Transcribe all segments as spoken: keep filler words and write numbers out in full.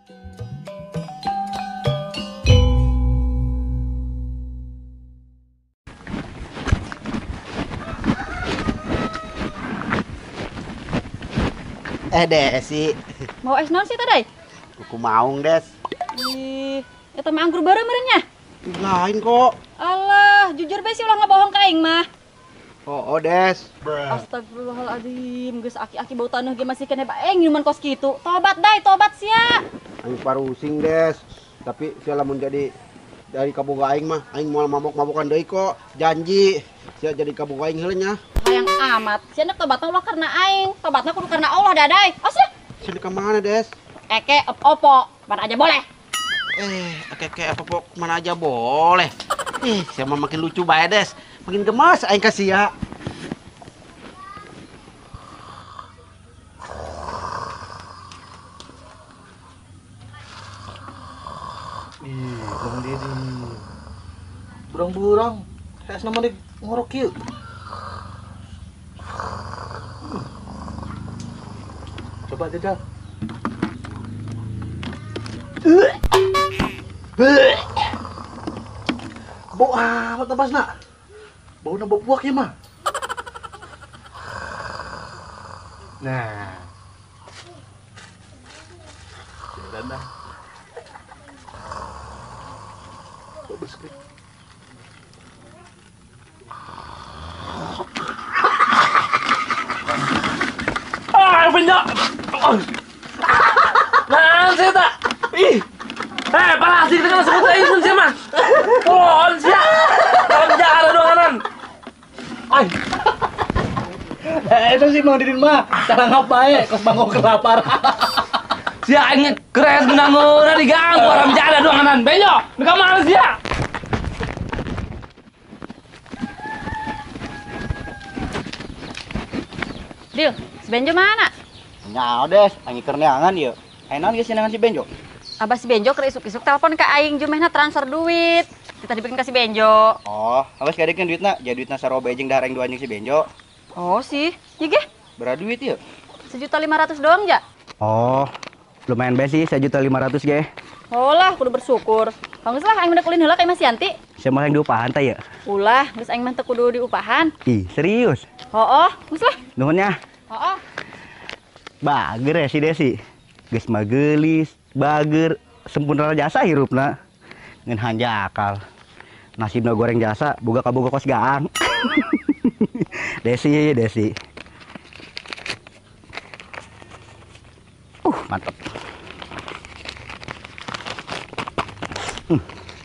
Eh Desi, mau es non sih tadi? aku mau Des. Ih, ya temen anggur bareng merenya. Lain kok. Allah, jujur be sih ulah ngebohong ka aing mah. Oh, oh Des. Astagfirullahaladzim, geus aki-aki bau taneuh ge masih kena bae minuman kos kitu. Tobat dai, tobat sia. Aing parusing Des. Tapi sia lamun jadi dari kaboga aing mah, aing moal mabok-mabokan deui kok. Janji sia jadi kaboga aing heula nya. Hayang amat, sia nek tobatna ulah karena aing, tobatna kudu karena Allah dadai. Asuh. Sini ke mana Des? Eke op-opo, mana aja boleh. Eh, oke-oke apa pok mana aja boleh. Eh, sia mah makin lucu bae Des. Makin gemas aing kasih ya. Ih, Bang Dedi. Burang-burang, es nama di ngorok yuk. Coba jajal. Bau amat apa nak? Bau nambah buak ya mah. Nah, dan dah. Bagus sekali. Ah, benyok. Nah, saya tak. Ih. Eh, palas sih dengan sebut aja sih mah. Pohon sih. Kalau jalan doangan. Ay. Eh, itu sih Mang Didin mah. Cara ngapain? Kos bangko kelapar. Sia ini keres benanguna diganggu orang jalan doangan. Benyok. Mereka mana sih? Dil, si Benjo mana? Nyaho Des, aing keur neangan ieu. Ayeuna geus neangan si Benjo. Abah si Benjo keur isuk-isuk telepon ke aing jumehna transfer duit. Kita dibikin kasih Benjo. Oh, awas gadekeun duitna, jadi duitna saroba jeung dareng dua anjing si Benjo. Oh sih, iya ge. Berapa duit ieu? Sejuta lima ratus doang ja. Oh, lumayan be sih, sejuta lima ratus ge. Oh lah, kudu bersyukur. Bagus lah, aing udah kulin heula kayak Mas Yanti. Saya malah yang diupahan teh ya. Ulah, geus aing mah teu kudu diupahan. Ih, serius. Hooh, geus lah. Nuhun ya. Hooh. Bager ya si Desi. Geus mah geulis, bager, sempurna jasa hirupna. Ngan hanjakal. Nasibna goreng jasa, boga kaboga kos gaang. Desi, Desi. Uh, mantap. Hmm.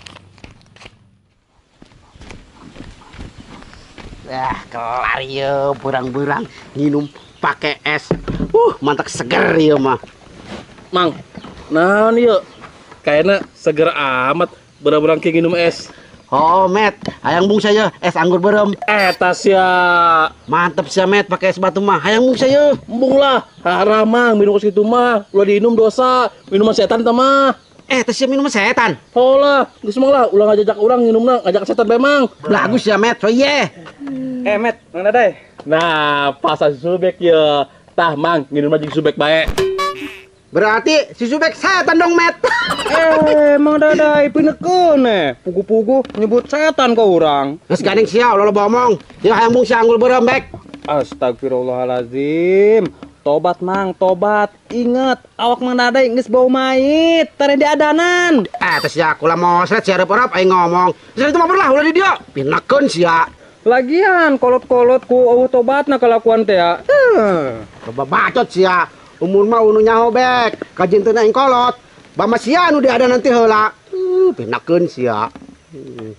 Ah, kelar ieu burang-burang nginum pakai es. Uh, mantap seger ieu mah. Mang, nah nih yuk. Kayaknya seger amat. Berang-berang kayak minum es. Oh, Met, hayang bung saya es anggur berem. Eh, tas ya. Mantep sih Met pakai es batu mah. Hayang bung saya. Embung lah. Haram mang minum ke situ mah. Ulah diinum dosa. Minuman setan teh mah. Eh, teh minum setan. Oh lah, geus mah lah ulah ngajak orang nginumna ngajak setan memang. Bagus ya Met. So ye. Eh, Met, Mang Dadai. Nah, pas si Subek ya. Tah, Mang, nginum aja Subek bae. Berarti si Subek setan dong, Met. Eh, Mang Dadai pinekeun eh. Pugu-pugu nyebut setan ke orang. Geus gandeng sia lo bomong. Ya hayang bung si anggur berem bek. Astagfirullahalazim. Tobat Mang, tobat. Ingat, awak Mang Dadai geus bau mayit, tare di adanan. Eh, teh sia kula mosret sia arep-arep aing ngomong. Sia itu mah lah ulah di dia. Pinekeun sia. Lagian kolot-kolot ku eueuh tobatna kalakuan teh ya. Heuh. Coba bacot sia. Umur mah unu nyaho bek. Kajin teu aing kolot. Bama sia anu di ada nanti heula. Uh, pinekeun sia. Hmm.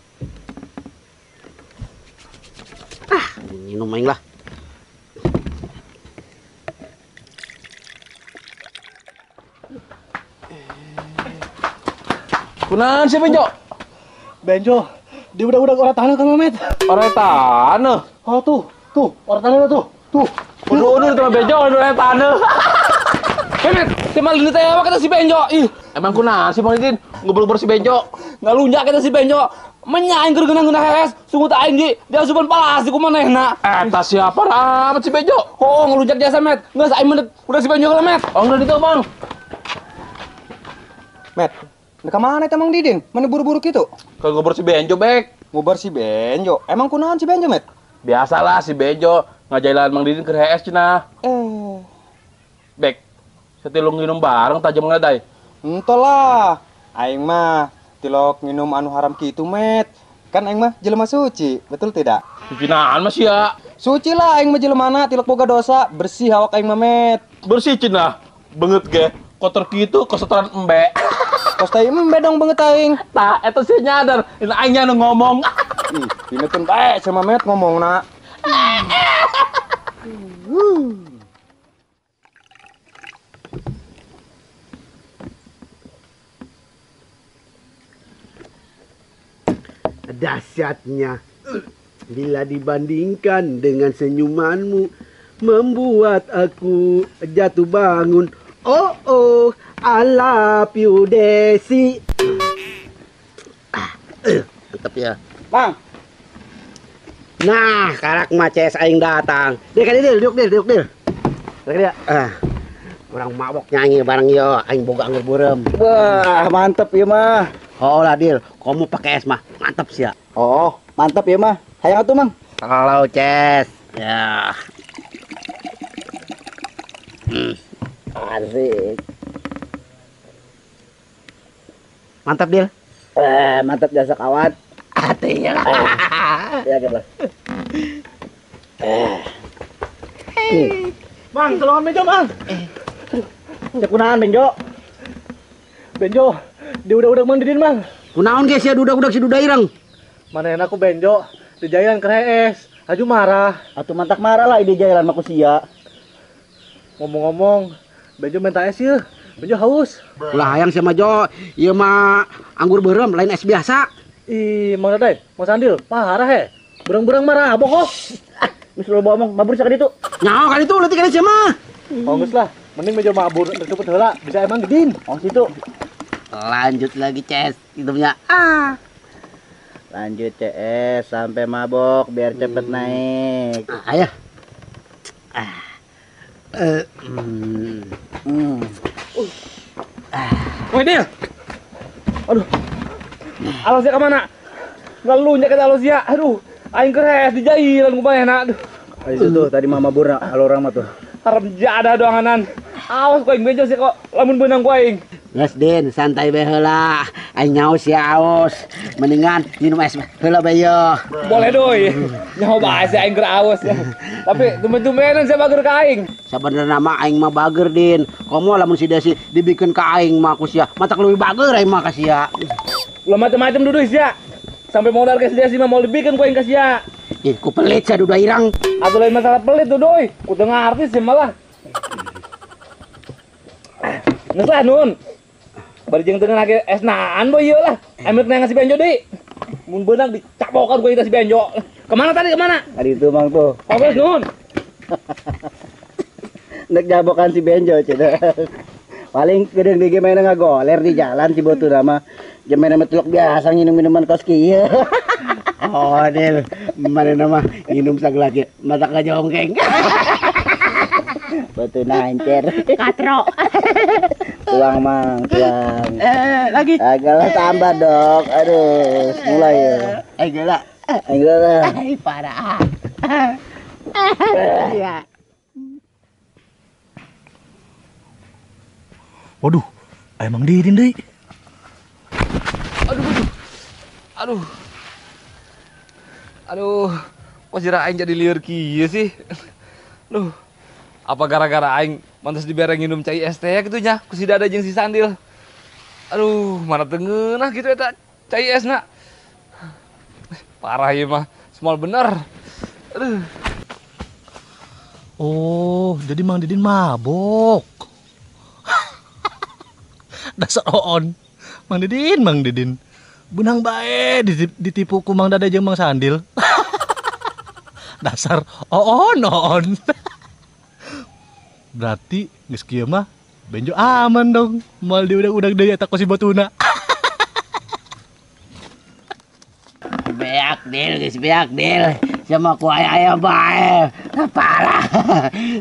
Ah, minum aing lah. Kunaon sih Benjo? Benjo, di udah-udah orang tanah kan Mamet. Orang tanah? Oh tuh, tuh, orang tanah tuh, tuh. Udah-udah itu Benjo, orang tanah. Mamet, si Malin teh apa kata si Benjo? Ih, emang kunaon si Malin ngobrol-ngobrol si Benjo? Ngalunjak kata si Benjo. Menyaing keur geunah-geunah heres, sungguh teh aing di dia asupan palas di kumanehna. Eta siapa amat si Benjo? Oh, ngelunjak jasa Met. Geus aing mendet udah si Benjo lah Met. Oh, udah ditu Bang. Met, mereka mana itu Mang Didin? Mana buru-buru gitu? Kalau ngobrol si Benjo, Bek. Ngobar si Benjo. Emang kunaon si Benjo, Met? Biasalah si Benjo ngajailan Mang Didin ke H S cenah. Eh, Bek, setilung minum bareng tajam ngadai. entahlah. Aing mah tilok minum anu haram gitu, Met. Kan aing mah jelema suci, betul tidak? Cinaan mas ya. Suci lah aing mah jelemana tilok boga dosa, bersih awak aing mah, Met. Bersih cenah. Banget ge. Kotor gitu kotoran embe. Kos teh embe dong banget aing. Tah, eta sih nyadar. Ini aingnya nu ngomong. Ih, pineutun bae sama Met ngomongna. Dahsyatnya bila dibandingkan dengan senyumanmu membuat aku jatuh bangun. Oh oh, I love you Desi. Ah, eh, mantap ya. Bang, Nah, karak maces aing datang. Dia kan dia duduk dia duduk dia. Duduk dia. Ah. Orang mabok nyanyi bareng yo, aing boga anggur burem. Wah, mantep ya mah. Oh lah Dil, kamu pakai es mah. Mantap sih ya. Oh, mantep ya mah. Hayang atuh, Mang. Kalau Ces. Ya. Hmm. Asik. Mantap Dil. Eh, mantap jasa kawan. Hatinya lah. Ya gitu. Mang, tolongan Benjo, Mang. Cek kunahan Benjo. Benjo, di udah-udah Mang Didin, Mang. Kunaon guys ya dudak-dudak si duda ireng. Mana enak aku Benjo, di jalan ke H S. Aju marah. Atuh mantak marah lah ide jalan mah sia. Ngomong-ngomong, Benjo minta es ya. Benjo haus. Ulah hayang sama Jo, ieu mah anggur berem lain es biasa. Ih, Mang Daday, Mang Sandil, parah he. Berang-berang marah, abok kok. Geus lo ngomong mabur sakit itu. Nyaho kali itu leutik kali sia mah. Oh, geus lah. Mending Benjo mabur, cepet heula, bisa emang Didin. Oh situ. Lanjut lagi Ces, hidupnya. Ah. Lanjut C S sampai mabok biar cepet naik. Ah, ayo. Ah. Eh, hmm. Hmm. Woi, Dil. Aduh. Alosia kemana? Ngelunya ke Alosia. Aduh, aing keres di jailan kumaha. Aduh. Di situ tadi mama burna kalau orang mah tuh. Harap jada doanganan. Awas ku aing Benjo sih kok lamun beunang ku aing. Yes Din, santai bae heula. Aing nyaho sia aos. Mendingan minum es heula bae yo. Boleh doi. Nyaho bae sih aing keur awas. Tapi tumben-tumbenan saya bager ka aing. Sabenerna mah aing mah bager Din. Komo lamun si Desi dibikin ka aing mah ku sia. Matak leuwih bager aing mah ka sia. Lo macam-macam duduk sia. Sampai modal ke dia sih mah mau dibikin ku aing ka sia. Ih, ku pelit sa duda irang. Atau lain masalah pelit tuh doi. Ku teu ngarti sih malah. Geus lah nun. Bari jeung teu ngake es naan boy ieu lah. Emet nang si Benjo deui. Mun beunang dicabokan ku si Benjo. Kemana tadi kemana? Tadi itu Mang tuh. Fokus nun. Nek jabokan si Benjo cenah. Paling gedeng di game ngagoler di jalan si botu nama. Jemen ama teluk biasa nginum minuman kos kieu. Oh, Dil. Mana nama minum sagelaki. Matak ka jongkeng. Botu nancer. Katro. Tuang Mang, tuang. Eh, lagi. Agaklah tambah dok. Aduh, mulai ya. Eh, gila. Agaklah. Ai, parah. Iya. Waduh, emang Didin deui. Aduh, aduh. Aduh. Aduh, kok jira aing jadi lieur kieu sih? Duh. Apa gara-gara aing mantes dibere nginum cai es teh gitu nya ku si Dada jeung si Sandil. Aduh, mana teu ngeunah gitu eta cai esna. Parah ieu mah, semal bener. Aduh. Oh, jadi Mang Didin mabok. Dasar oon. Mang Didin, Mang Didin. Benang bae ditipu ku Mang Dada jeung Mang Sandil. Dasar oon oon. Berarti geus kieu mah Benjo aman dong. Moal diudag-udag deui eta ku si Botuna. Beak Dil, geus beak Dil. Sama ku aya-aya bae. Parah.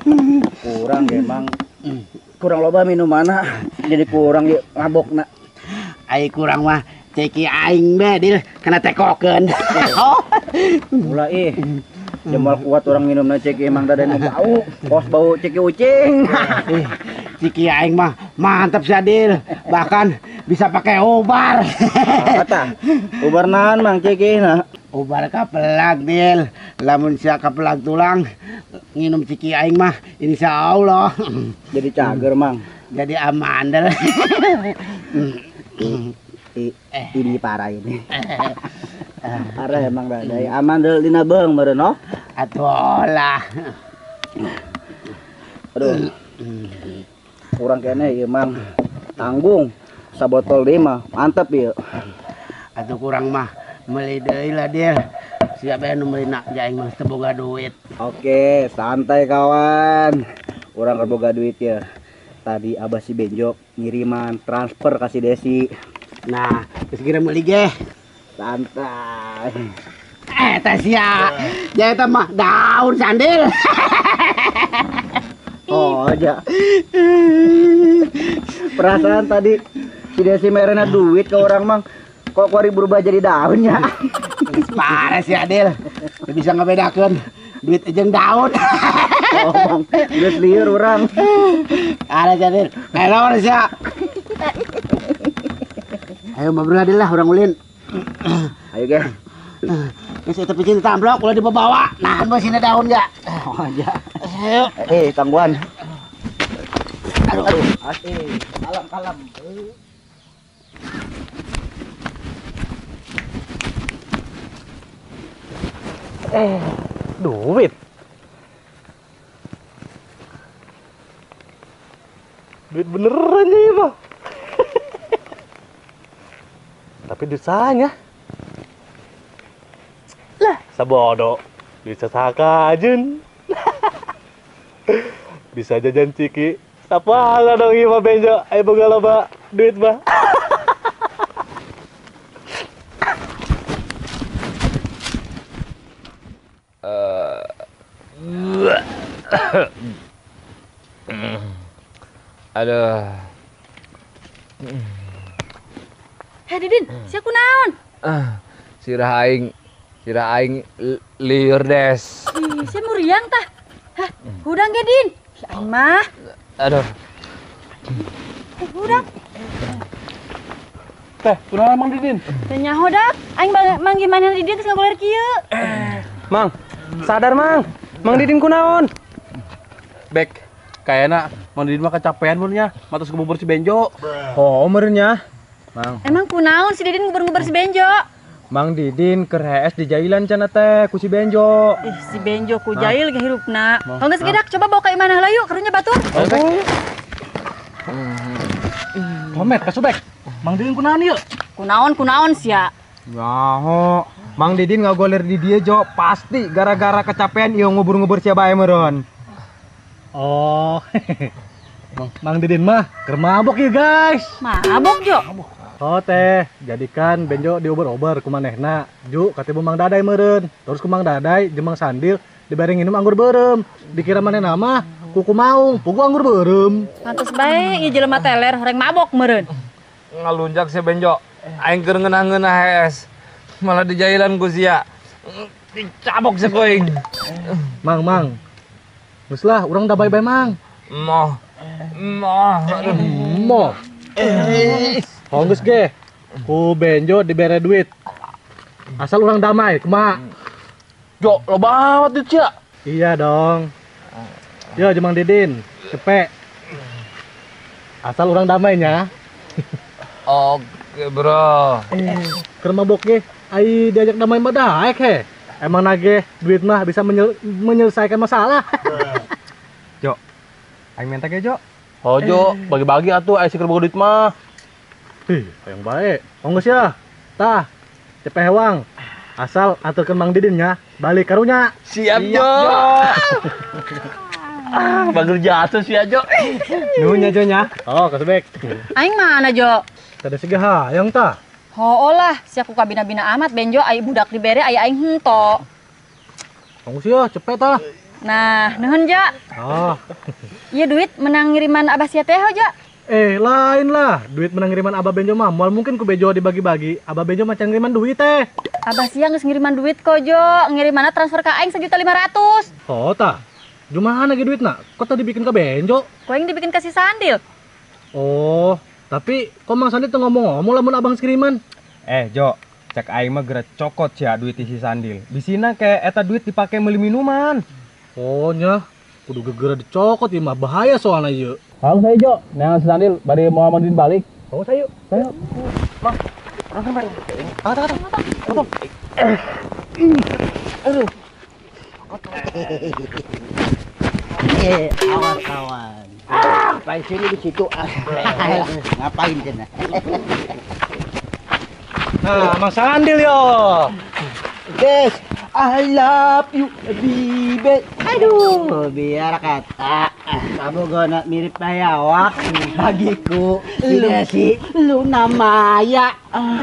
Kurang emang. Kurang loba minumanna. Jadi kurang mabokna. Ai kurang mah ceki aing be dil kena tekokeun. Mulai ih. Jemal kuat orang minum na ceki emang dadan bau. Pos bau ceki ucing. Ih, ceki aing mah mantap sih Adil. Bahkan bisa pakai obar. Kata. Ubar naon mang ceki na? Obar kapelag Dil. Lamun sia kapelag tulang nginum ceki aing mah insyaallah Jadi cager mang. jadi aman deh. Ini parah ini. Parah emang dadai. Aman deh dina beung meureun no. Atuh lah. Aduh. Kurang kene ieu mang tanggung. Sabotol deui mah mantep ieu. Atuh kurang mah meuli deui lah Dil. Siapa yang meuli nak jaing mah teu boga duit. Oke, santai kawan. Urang keur boga duit ya. Tadi Abah si Benjo ngiriman transfer kasih Desi. Nah, geus kira meuli ge. Santai. Eh, teh sia. Jadi teh mah daun sandil. Oh, aja. Perasaan tadi si Desi merena duit ke orang mang. Kok kuari berubah jadi daunnya? Parah sih Adil. Teu bisa ngabedakeun duit jeung daun. Oh, bang, geus lieur urang. Ada Adil. Hello sia. Ayo ngobrol Adil lah orang ulin. Ayo ge. Geus eta picin tamblok ulah dibawa. Nah, masina daun ga? Oh, aja. Ayo. Eh, tangguan. Aduh, aduh. Asih, kalem-kalem. Eh, duit. Duit beneran nih, Bang. Tapi dosanya. Lah, sabodo. Bisa sakajeun. Bisa jajan ciki. Apa lah dong ieu mah Benjo. Ayo boga loba duit mah. Aduh. Heh Didin, sia kunaon? Ah, sirah aing, sirah aing li- lieur des. Ih, sia muriang tah. Hah, hudang ge Din. Si aing mah. Aduh. Eh, hudang. Teh, kunaon Mang Didin? Teu nyaho dak. Aing bang manggi maneh Didin terus ngagoler kieu. Mang, sadar Mang. Mang Didin kunaon? Bek, kayaknya Mang Didin mah kecapean munnya, matos kebubur si Benjo. Oh, merenya. Mang, Emang kunaon si Didin nguber-nguber si Benjo? Mang Didin keur H S di jailan cenah teh ku si Benjo. Ih, si Benjo ku jail ge hirupna. Tong geus gedak coba bawa ka imana heula yuk, karunya batur. Komet, kasubek. Mang Didin kunaon ieu? Kunaon kunaon sia? Nyaho, Mang Didin ngagoler di dia Jo, pasti gara-gara kecapean ieu ngubur-ngubur sia bae meureun. Oh. Mang Didin mah keur mabok ya, guys. Mabok Jo. Oh teh, jadikan Benjo diober-ober ku manehna. Ju katibu Mang Dadai meureun. Terus ku Mang Dadai jeung Mang Sandil dibere nginum anggur beureum. Dikira manehna mah kuku maung, pugu anggur beureum. Pantes bae ieu jelema teler horeng mabok meureun. Ngalunjak si Benjo. Aing keur ngeunah-ngeunah H S. Malah di jailan ku sia. Dicabok si koing. Mang, Mang. Geus lah, urang da bae-bae Mang. Moh. Moh. Mo. Oh geus ge. Ku Benjo dibere duit. Asal urang damai, kumaha? Jo, lo banget duit sia. Iya dong. Yo, jeung Mang Didin, cepet. Asal urang damainya. Oke, bro. Keur mabok ge, ai diajak damai mah daek he. Emang nage duit mah bisa menyel menyelesaikan masalah. Jo. Aing minta ge Jo. Oh Jo, bagi-bagi atuh ai sikeun boga duit mah. Ih, yang baik. Oh geus ya. Tah, cepet hewang. Asal aturkeun Mang Didin nya, balik karunya. Siap, Jo. Ah, bagus jatuh si Jo. Nuhun nya Jo nya. Oh, kasebek. Aing mana Jo? Tadi sige hayang tah. Hooh lah, sia ku kabina-bina amat Benjo ai budak dibere ai aing henteu. Oh geus ya, cepet tah. Nah, nuhun Jo. Oh, Ieu duit menang ngiriman Abah sia teh Jo. Eh, lain lah. Duit menang ngiriman Abah Benjo mah. Mual mungkin ku Bejo dibagi-bagi. Abah Benjo macam ngiriman duit teh. Abah siang geus ngiriman duit kok, Jo. Ngirimanna transfer ka aing sejuta lima ratus. Oh, tah. Jumahan lagi duit nak? Kok tadi bikin ke Benjo? Kok yang dibikin kasih Sandil? Oh, tapi kok Mang Sandil tuh ngomong-ngomong lamun abang skiriman. Eh, Jo, cek aing mah geura cokot sia duit isi Sandil. Bisina kayak eta duit dipakai meuli minuman. Oh nya, kudu gegera dicokot ieu mah bahaya soalnya ieu. Halo saya Jo, nang Sandil bari mau Mandin balik. Oh, sayu. Saya. Eh, awas kawan. Ngapain sini di situ? Ngapain cenah? Nah, Mang Sandil yo. Guys, I love you, baby. Aduh, biar kata kamu gona mirip bayawak bagiku. Tidak sih, lu namanya.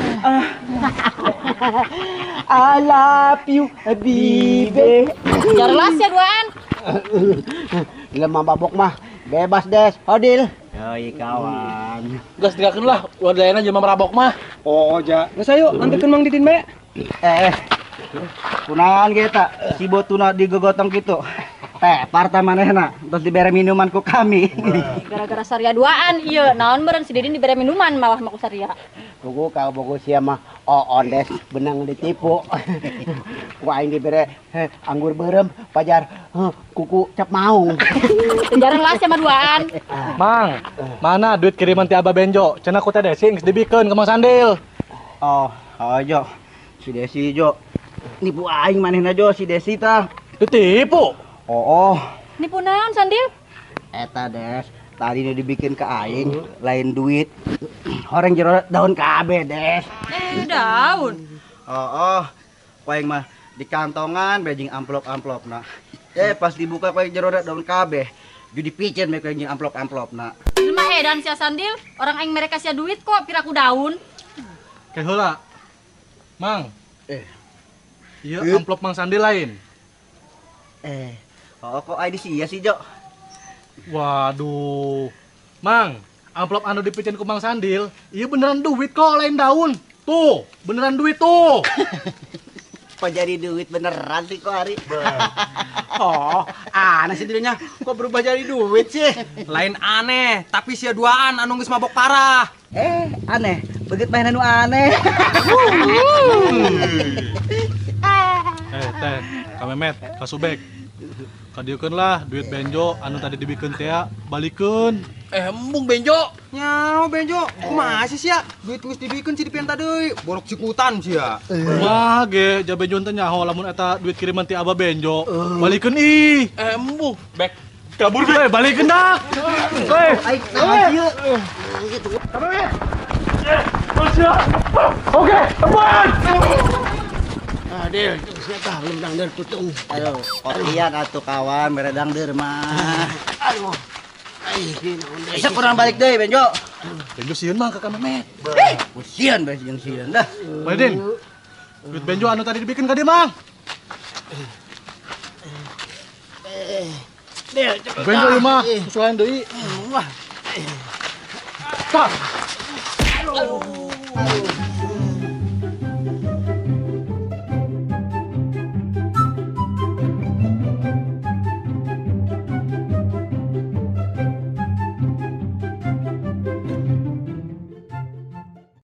I love you, baby. Jarlas ya duaan. Lemah babok mah bebas des, Hodil. Yoi kawan. Gas tinggalkeun lah, wadayana jelema merabok mah. Oh, ja. Geus ayo antikeun Mang Didin bae. Eh, kunaon kita si botuna digogotong gitu. Teh, parta manehna terus dibere minuman ku kami. Gara-gara Saria duaan, iya. Naon meureun si Didin dibere minuman malah mah ku Saria. Kuku kalau bogo sia mah oon des benang ditipu. Ku aing dibere eh, anggur berem pajar eh, kuku cap maung. Jarang lah sama duaan. Mang, mana duit kiriman ti Abah Benjo? Cenah ku teh Desi geus dibikeun ke Mang Sandil. Oh, oh Jo. Si Desi Jo. Nipu aing manehna Jo si Desi tah. Ditipu. Oh, oh. Nipu naon Sandil? Eta des, tadi nu dibikin ke aing lain duit. Orang jero daun kabe des. Eh, daun. Oh, oh. Paling mah di kantongan bejing amplop-amplop nak. Eh pas dibuka paling jero daun kabe. Jadi picen me paling amplop-amplop nak. Jelema edan sia Sandil, orang aing mereka sia duit kok piraku daun. Kayak heula. Mang. Eh. Iya, amplop Mang Sandil lain. Eh, oh kok I D sia sih Jo? Waduh. Mang, amplop anu dipicen ku Mang Sandil, iya beneran duit kok lain daun. Tuh, beneran duit tuh. Kok jadi duit beneran sih kok Ari? Oh, aneh sih dirinya kok berubah jadi duit sih. Lain aneh, tapi sia duaan anu geus mabok parah. Eh, aneh. Begitu mainan nu aneh. Eh, teh, Kamemet, Kasubek. Kadiekeun lah duit Benjo anu tadi dibikeun teh balikeun. Eh, embung Benjo. Nyao Benjo, kumaha sih sia? Duit geus dibikeun si dipenta deui. Borok cikutan sia. Wah, ge, ja Benjo teh nyaho lamun eta duit kiriman ti Abah Benjo. Balikeun ih. Eh, embung. Bek. Kabur be, balikeun dah. Weh, Aik, sama ieu. oke, teman. Adil, siapa belum dangder tutung. Aduh, kopian atuh kawan beredang deur mah. Aduh. Ai, naon deui. Bisa kurang balik deui Benjo. Benjo sieun mah ka Kamemet. Usian bae jeung sieun dah. Baidin. Duit Benjo anu tadi dibikeun ka dieu, Mang. Dil, cepet. Benjo ieu mah susulan deui. Wah. Kak. Aduh.